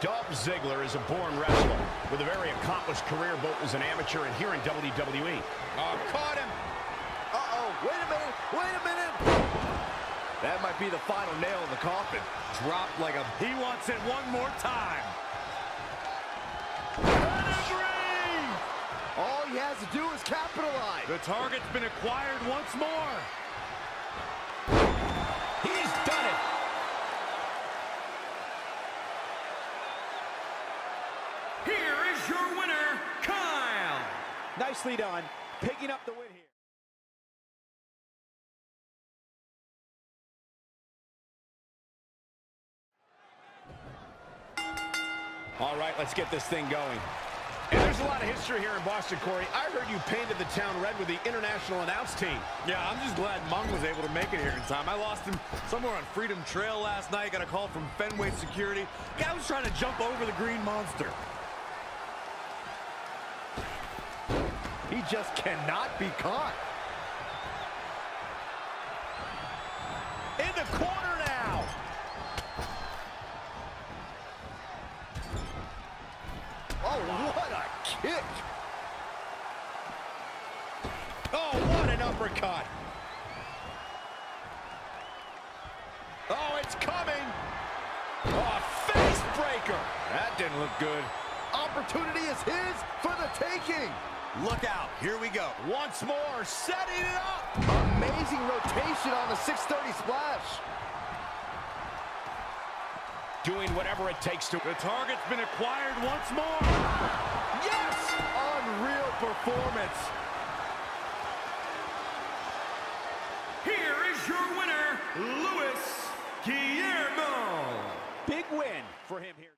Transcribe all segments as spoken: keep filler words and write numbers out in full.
Dolph Ziggler is a born wrestler with a very accomplished career both as an amateur and here in W W E. Oh, caught him. Uh-oh, wait a minute, wait a minute. That might be the final nail in the coffin. Dropped like a... He wants it one more time. Pedigree! All he has to do is capitalize. The target's been acquired once more. He's done it. Here is your winner, Kyle. Nicely done, picking up the win here. All right, let's get this thing going. And there's a lot of history here in Boston, Corey. I heard you painted the town red with the international announce team. Yeah, I'm just glad Mung was able to make it here in time. I lost him somewhere on Freedom Trail last night. Got a call from Fenway Security. Guy was trying to jump over the Green Monster. He just cannot be caught. In the corner now. Oh, what a kick. Oh, what an uppercut. Oh, it's coming. Oh, face breaker. That didn't look good. Opportunity is his for the taking. Look out. Here we go. Once more, setting it up. Amazing rotation on the six thirty splash. Doing whatever it takes to... The target's been acquired once more. Yes! Unreal performance. Here is your winner, Luis Guillermo. Big win for him here.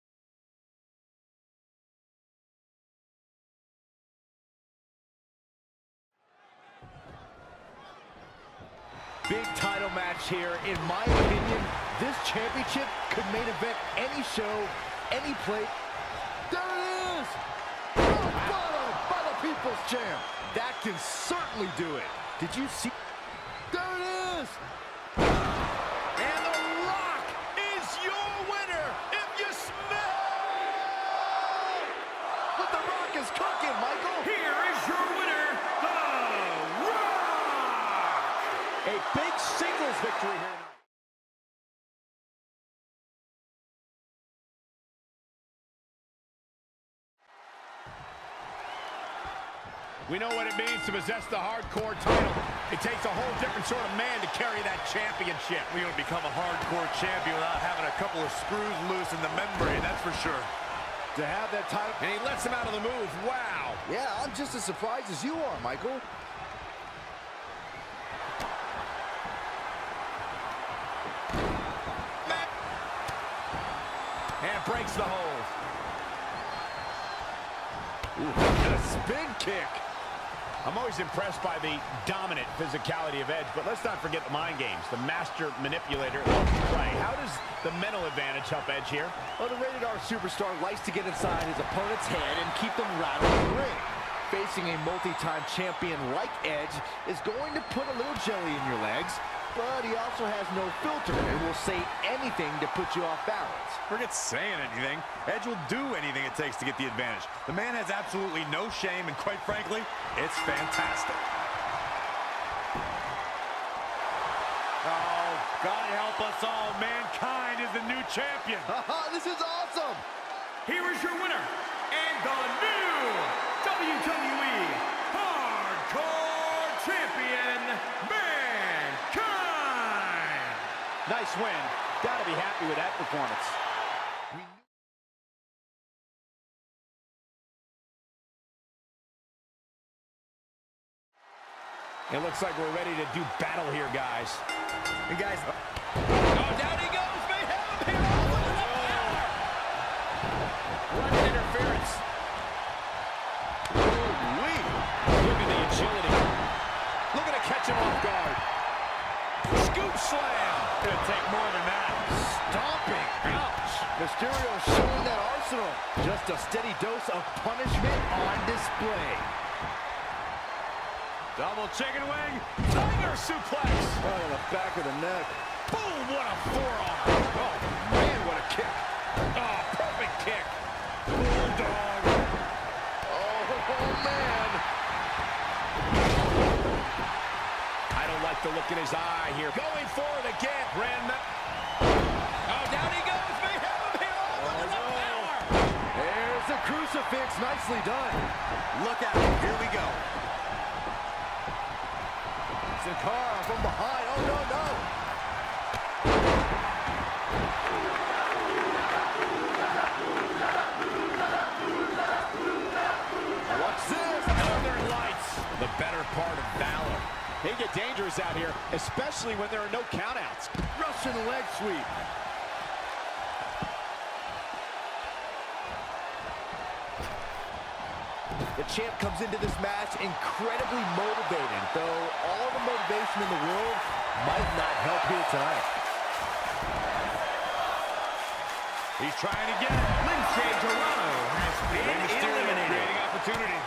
Big title match here. In my opinion, this championship could main event any show, any plate. There it is! Oh, bottom by the People's Champ. That can certainly do it. Did you see? There it is! And The Rock is your winner if you smell. But The Rock is cooking, Michael. Here is your winner, The Rock. A big singles victory here tonight. We know what it means to possess the hardcore title. It takes a whole different sort of man to carry that championship. We don't become a hardcore champion without having a couple of screws loose in the membrane, that's for sure. To have that title... And he lets him out of the move. Wow. Yeah, I'm just as surprised as you are, Michael. And breaks the hold. Ooh, and a spin kick. I'm always impressed by the dominant physicality of Edge, but let's not forget the mind games. The master manipulator loves to play. How does the mental advantage help Edge here? Well, the rated R superstar likes to get inside his opponent's head and keep them rattled in the ring. Facing a multi-time champion like Edge is going to put a little jelly in your legs, but he also has no filter and will say anything to put you off balance. Forget saying anything. Edge will do anything it takes to get the advantage. The man has absolutely no shame, and quite frankly, it's fantastic. Oh, God help us all. Mankind is the new champion. This is awesome. Here is your winner, and the new W W E Hardcore Champion, Mankind. Nice win. Gotta be happy with that performance. It looks like we're ready to do battle here, guys. And guys, oh, down he goes. May have him here. Running interference. Ooh-wee. Look at the agility. Looking to catch him off guard. Scoop slam. Gonna take more than that. Stomping. Ouch. Mysterio showing that arsenal. Just a steady dose of punishment on display. Double chicken wing. Tiger suplex. Right on the back of the neck. Boom, what a forearm. Oh, man, what a kick. Oh, perfect. man. I don't like the look in his eye here. Going for it again. Grand Oh, down he goes. They have him here. Oh, oh, no. Power. There's the crucifix. Nicely done. Look out. Here we go. Sin Cara from behind. Oh, no, no. Watch this. Northern Lights. The better part of valor. They get dangerous out here, especially when there are no countouts. Russian leg sweep. The champ comes into this match incredibly motivated, though all the motivation in the world might not help here tonight. He's trying again. Lince Dorado has been eliminated. Creating opportunity.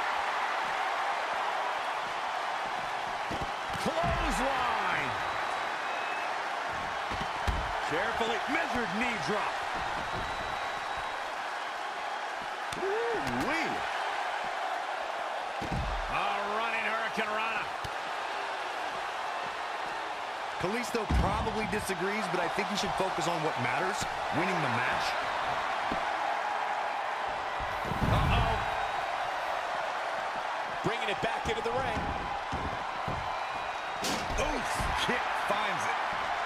Clothesline. Carefully measured knee drop. Ooh-wee. A running Hurricane Rana. Kalisto probably disagrees, but I think he should focus on what matters, winning the match. Uh-oh. Bringing it back into the ring. Oof, kick finds it.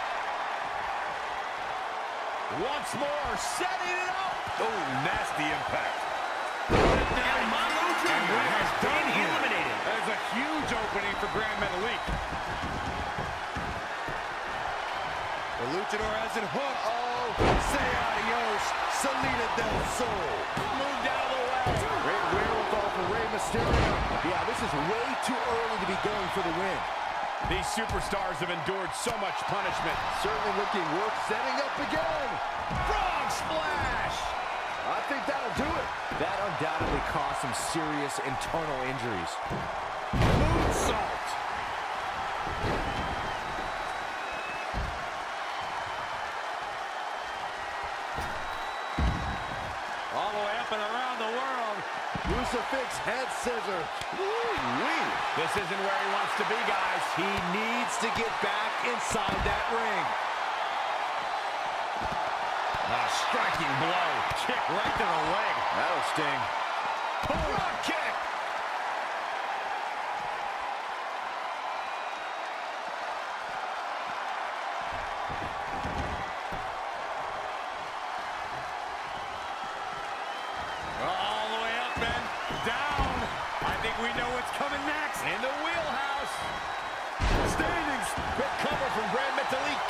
Once more, setting it up. Oh, nasty impact. El Mago Junior has been eliminated. That is a huge opening for Grand Metalik. The luchador has it hooked. Oh, say adios, Salida del Sol. Moved out of the way. Great wherewithal for Rey Mysterio. Yeah, this is way too early to be going for the win. These superstars have endured so much punishment. Certainly looking worth setting up again. Frog splash! I think that'll do it. That undoubtedly caused some serious internal injuries. Moonsault! All the way up and around the world. Crucifix head scissor. Woo-wee. This isn't where he wants to be, guys. He needs to get back inside that ring. A striking blow. Kick right to the leg. That'll sting. Drop kick. All the way up and down. I think we know what's coming next. In the wheelhouse. Standings. Good cover from Grand Metalik.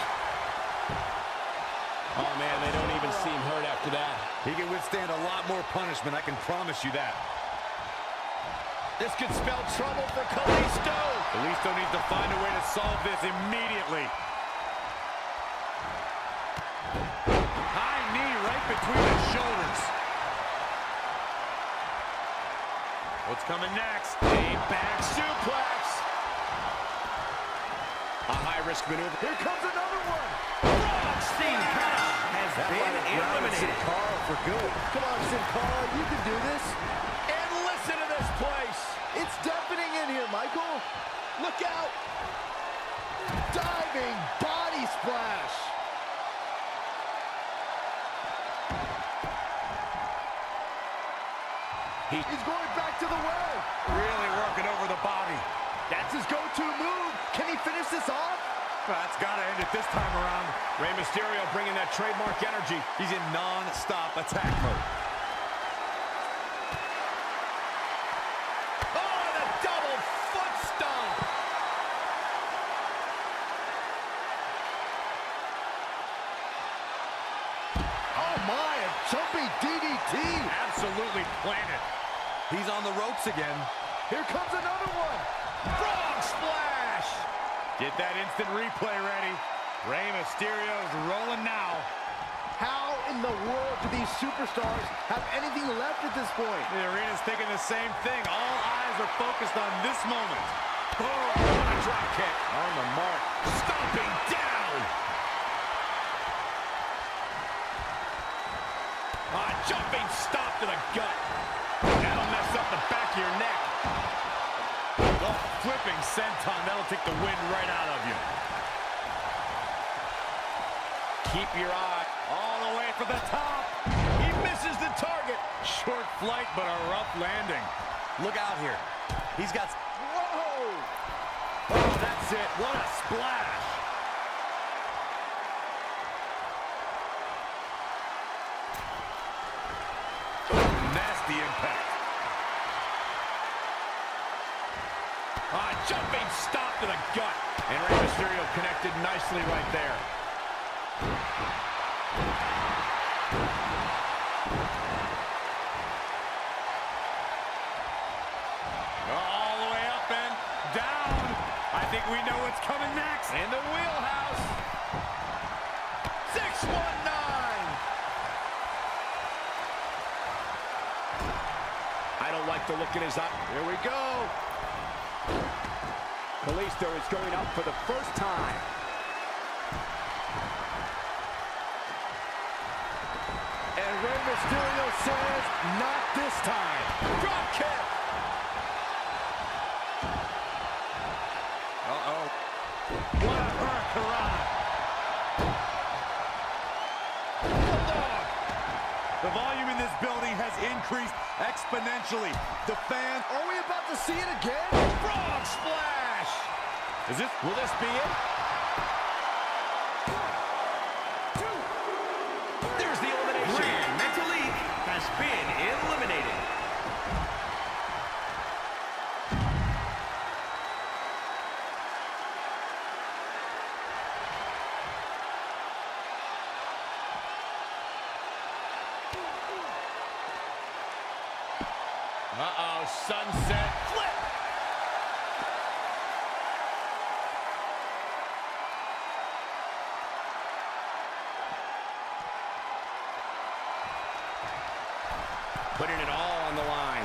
Oh, man, they don't even seem hurt after that. He can withstand a lot more punishment, I can promise you that. This could spell trouble for Kalisto. Kalisto needs to find a way to solve this immediately. High knee right between the shoulders. What's coming next? A back suplex. A high-risk maneuver. Here comes another one. Sin Cara has That been might have grounded Sin eliminated. Cara for good. Come on, Sin Cara, you can do this. And listen to this place. It's deafening in here, Michael. Look out. Diving body splash. He- He's going back to the well. Really working over the body. That's his go-to move. Can he finish this off? That's got to end it this time around. Rey Mysterio bringing that trademark energy. He's in non-stop attack mode. Oh, the double foot stomp. Oh, my, a jumping D D T. Absolutely planted. He's on the ropes again. Here comes another one. Frog splash. Get that instant replay ready. Rey Mysterio's rolling now. How in the world do these superstars have anything left at this point? The arena's thinking the same thing. All eyes are focused on this moment. Oh, what a drop kick. On the mark. Stomping down. A jumping stop to the gut. That'll mess up the back of your neck. Oh, flipping senton. That'll take the wind right out of you. Keep your eye all the way for the top. He misses the target. Short flight, but a rough landing. Look out here. He's got... Whoa! Oh, that's it. What a splash. Nasty impact. Ah, jumping stop to the gut. And Rey Mysterio connected nicely right there. All the way up and down. I think we know what's coming next. In the wheelhouse. six one nine. I don't like the look in his eye. Here we go. Kalisto is going up for the first time. And Rey Mysterio says, not this time. Drop kick. Uh-oh. What a hurricane. Bulldog. The volume in this building has increased exponentially. The fans... Are we about to see it again? Frog splash. Is this... Will this be it? There's the elimination. Grand Metalik has been eliminated. Uh-oh, sunset flip. Putting it all on the line.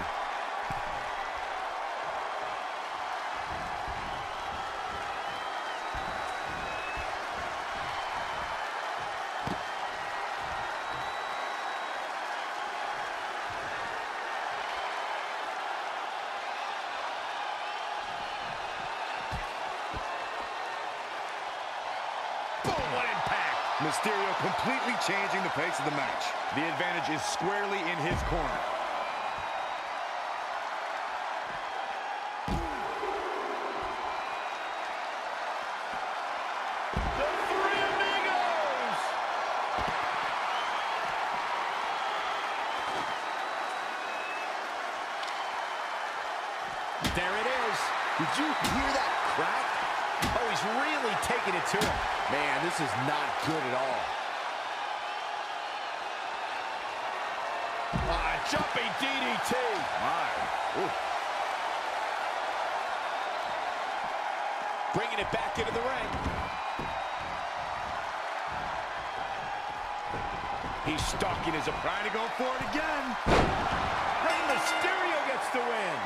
Boom, what impact. Mysterio completely changing the pace of the match. The advantage is squarely in his corner. The Three Amigos. There it is. Did you hear that crack? Oh, he's really taking it to him. Man, this is not good at all. Ah, jumping D D T. My. Ooh. Bringing it back into the ring. He's stalking his opponent. Trying to go for it again. Rey Mysterio gets the win.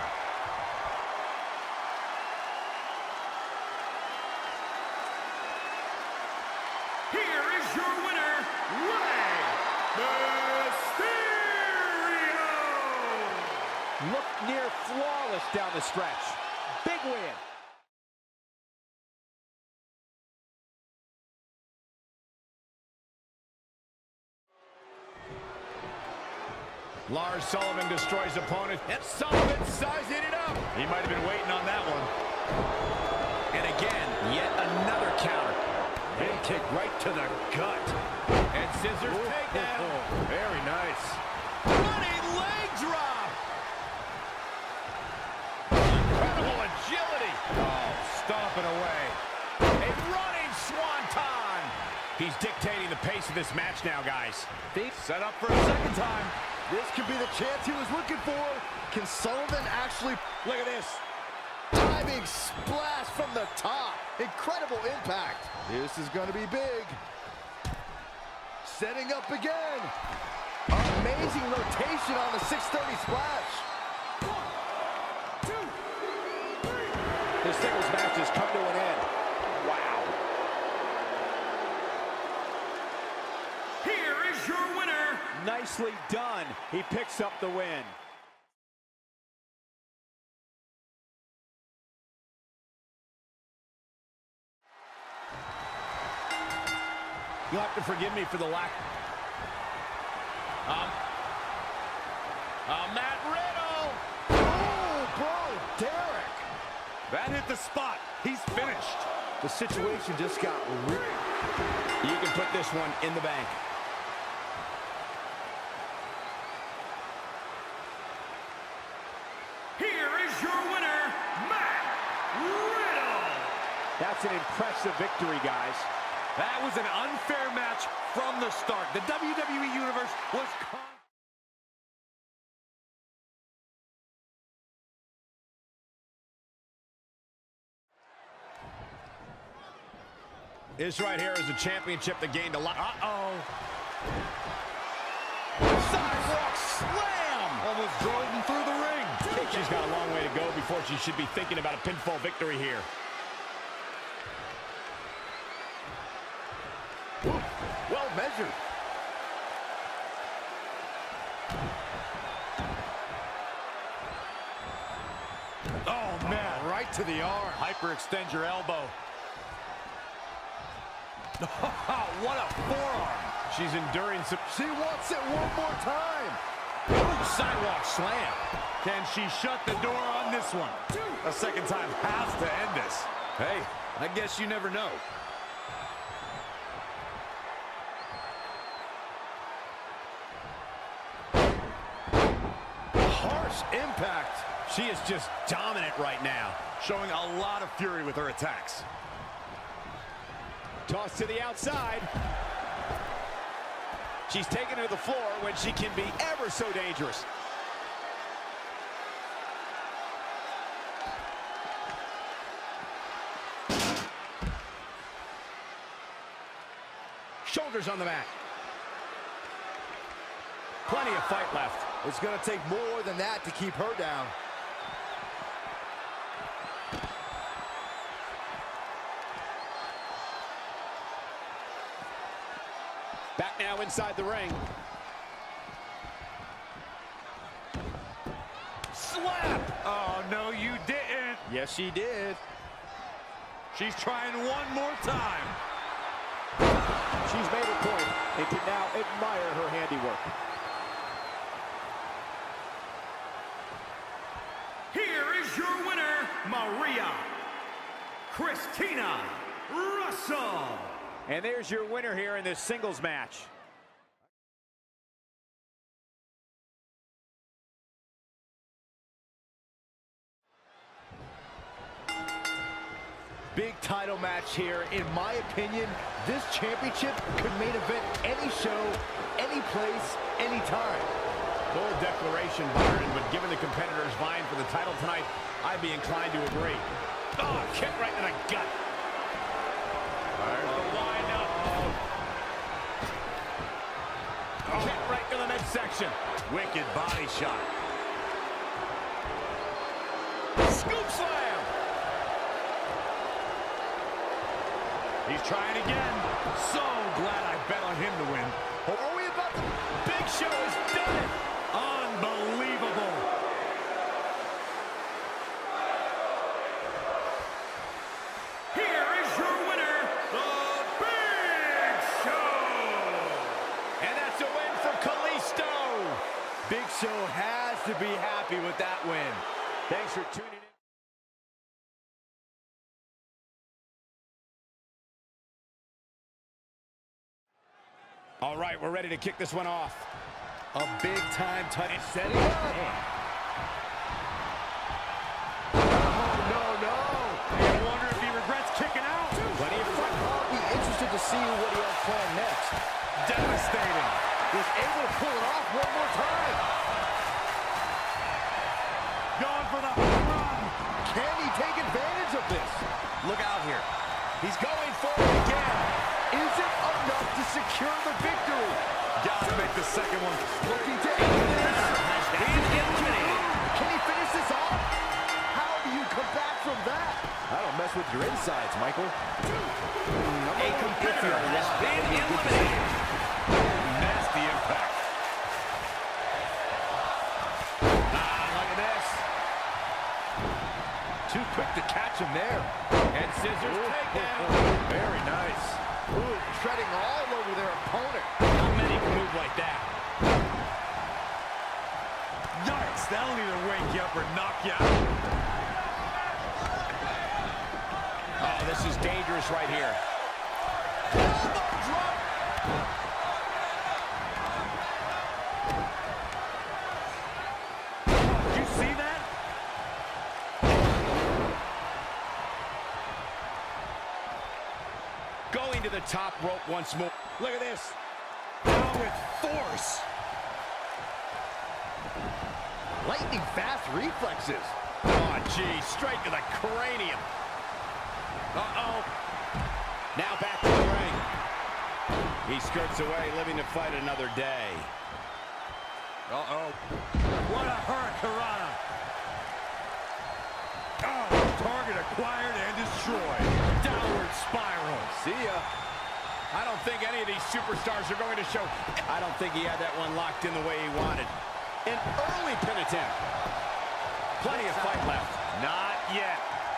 Here is your winner, Rey Mysterio. Look near flawless down the stretch. Big win. Lars Sullivan destroys opponent. And Sullivan sizing it up. He might have been waiting on that one. And again, yet another counter. Big kick right to the gut. And scissors takedown. Very nice. Running leg drop. Incredible agility. Oh, stomping away. A running swanton. He's dictating the pace of this match now, guys. Deep. Set up for a second time. This could be the chance he was looking for. Can Sullivan actually... Look at this. Diving splash from the top. Incredible impact. This is going to be big. Setting up again. Amazing rotation on the six thirty splash. One, two, three. This singles match has come to an end. Wow. Here is your winner. Nicely done. He picks up the win. You'll have to forgive me for the lack. Um, uh, Matt Riddle. Oh, bro, Derek. That hit the spot. He's finished. The situation just got real. You can put this one in the bank. Here is your winner, Matt Riddle. That's an impressive victory, guys. That was an unfair match from the start. The W W E Universe was con- This right here is a championship that gained a lot. Uh-oh. Sidewalk slam. almost drove him through the ring. I think she's got a long way to go before she should be thinking about a pinfall victory here. Well measured. Oh, man. Right to the arm. Hyperextend your elbow. What a forearm. She's enduring some... She wants it one more time. Ooh, sidewalk slam. Can she shut the door on this one? A second time has to end this. Hey, I guess you never know. Harsh impact. She is just dominant right now. Showing a lot of fury with her attacks. Toss to the outside. She's taken to the floor when she can be ever so dangerous. Shoulders on the mat. Plenty of fight left. It's going to take more than that to keep her down. Back now inside the ring. Slap! Oh, no, you didn't. Yes, she did. She's trying one more time. She's made her point and can now admire her handiwork. Here is your winner, Maria Christina Russell. And there's your winner here in this singles match. Big title match here. In my opinion, this championship could main event any show, any place, any time. Bold declaration, Byron, but given the competitors vying for the title tonight, I'd be inclined to agree. Oh, kick right in the gut. The wind-up. Oh. Kick right to the midsection. Wicked body shot. Scoop slam. He's trying again. So glad I bet on him to win. Oh, are we about to... Big Show has done it. Unbelievable. Here is your winner, The Big Show. And that's a win for Kalisto. Big Show has to be happy with that win. Thanks for tuning in. All right, we're ready to kick this one off. A big-time touch. Setting up. Oh, no, no. I wonder if he regrets kicking out. Plenty of fun. I'll be interested to see what he has planned next. Devastating. Was able to pull it off one more time. Going for the home run. Can he take advantage of this? Look out here. He's going for it again. Is it enough to secure the victory? Got to make the second one. Looking to end this. He's eliminated. Can he finish this off? How do you come back from that? I don't mess with your insides, Michael. A competitor has been eliminated. Nasty impact. Ah, look at this. Too quick to catch him there. And scissors takedown. Very nice. Ooh, treading all over their opponent. Not many can move like that. Yikes, that'll either wake you up or knock you out. Oh, this is dangerous right here. Elbow drop. Did you see that? Going to the top rope once more. Look at this. Down with force. Lightning fast reflexes. Oh, gee, straight to the cranium. Uh-oh. Now back to the ring. He skirts away, living to fight another day. Uh-oh. What a hurricanrana. Oh, target acquired and destroyed. Downward spiral. See ya. I don't think any of these superstars are going to show. I don't think he had that one locked in the way he wanted. An early pin attempt. Plenty of fight left. Not yet.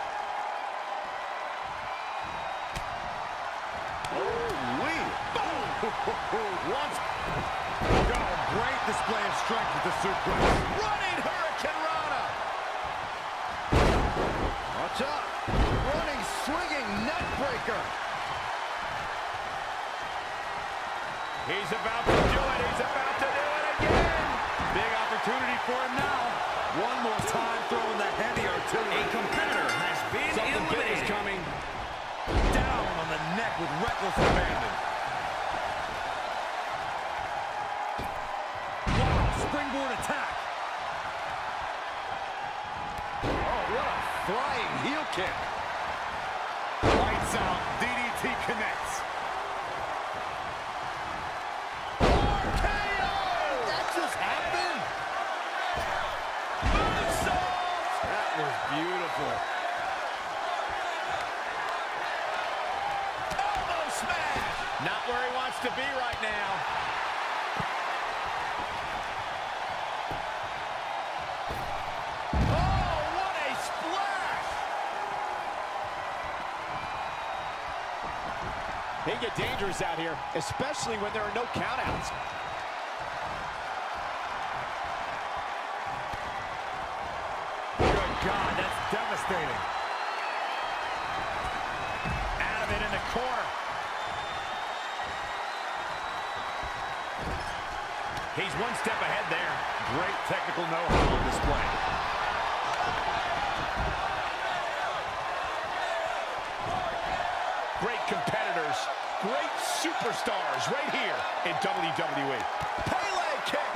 Oh-wee. Boom. Once. Oh, great display of strength with the suplex. Running hurricanrana. Watch out. Running, swinging neck breaker. He's about to do it. He's about to do it again. Big opportunity for him now. One more time, throwing the heavy artillery. A competitor has been Something big is eliminated. coming. Down on the neck with reckless abandon. Wow, springboard attack. Oh, what a flying heel kick. Lights out, D D T connects. R K O! That just happened? That was beautiful. Elbow smash. Not where he wants to be right now. Oh, what a splash. They get dangerous out here, especially when there are no countouts. Good God, that's devastating. Out of it in the corner. He's one step ahead there. Great technical know-how on display. Great competitors, great superstars right here in W W E. Pele kick.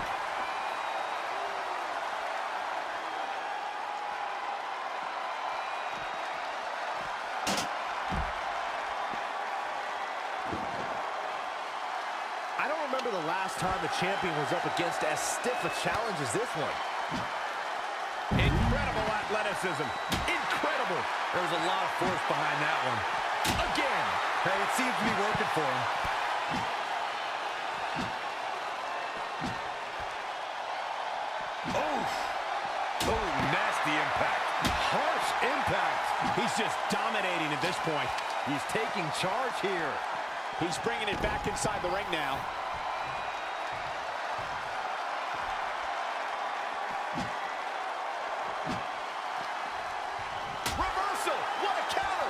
I don't remember the last time the champion was up against as stiff a challenge as this one. Incredible athleticism. Incredible. There was a lot of force behind that one. Again. Hey, it seems to be working for him. Oh, oh, nasty impact. Harsh impact. He's just dominating at this point. He's taking charge here. He's bringing it back inside the ring now. Reversal! What a counter!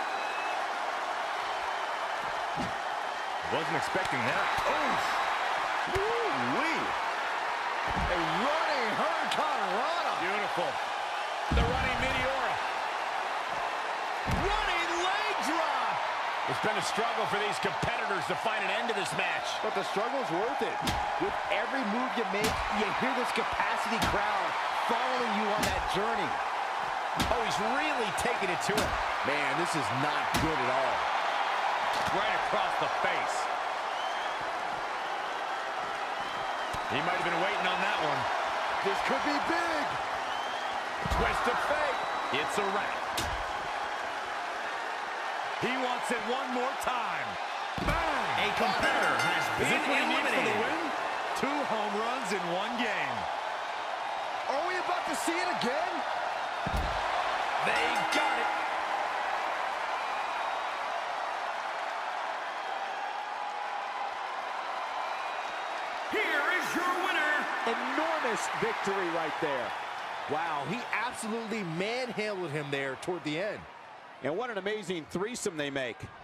Wasn't expecting that. Oh, Woo-wee. A running hurricanrana. beautiful. The running Meteora. Running leg drop! It's been a struggle for these competitors to find an end to this match. But the struggle's worth it. With every move you make, you hear this capacity crowd following you on that journey. Oh, he's really taking it to him. Man, this is not good at all. Right across the face. He might have been waiting on that one. This could be big. Twist of fate. It's a wrap. He wants it one more time. Bang! A competitor has Is been this what he needs for the eliminated. win? Two home runs in one game. Are we about to see it again? They got it. here is your winner. Enormous victory right there. Wow, he absolutely manhandled him there toward the end. And what an amazing threesome they make.